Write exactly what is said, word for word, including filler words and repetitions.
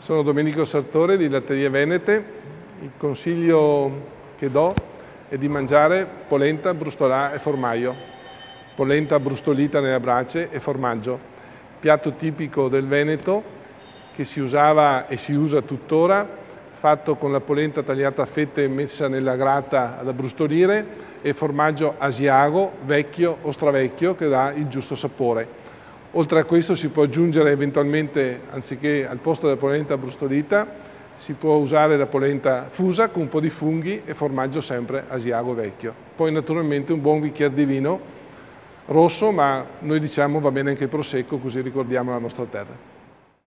Sono Domenico Sartore di Latterie Venete. Il consiglio che do è di mangiare polenta, brustolà e formaggio. Polenta brustolita nella brace e formaggio. Piatto tipico del Veneto che si usava e si usa tuttora, fatto con la polenta tagliata a fette e messa nella grata ad abbrustolire e formaggio asiago, vecchio o stravecchio che dà il giusto sapore. Oltre a questo si può aggiungere eventualmente, anziché al posto della polenta brustolita, si può usare la polenta fusa con un po' di funghi e formaggio sempre asiago vecchio. Poi naturalmente un buon bicchiere di vino rosso, ma noi diciamo va bene anche il prosecco, così ricordiamo la nostra terra.